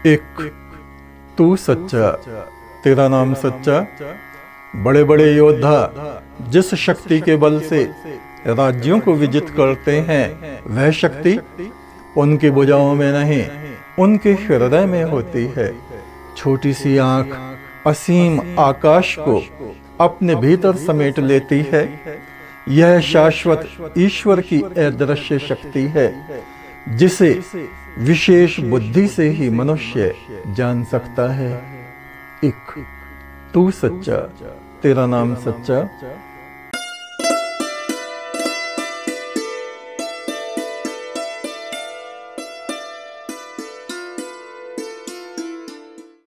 एक तू सच्चा, तेरा नाम सच्चा। बड़े बड़े योद्धा जिस शक्ति के बल से राज्यों को विजित करते हैं, वह शक्ति उनकी भुजाओं में नहीं, उनके हृदय में होती है। छोटी सी आंख असीम आकाश को अपने भीतर समेट लेती है। यह शाश्वत ईश्वर की अदृश्य शक्ति है, जिसे विशेष बुद्धि से ही मनुष्य जान सकता है। एक तू सच्चा, तेरा नाम सच्चा।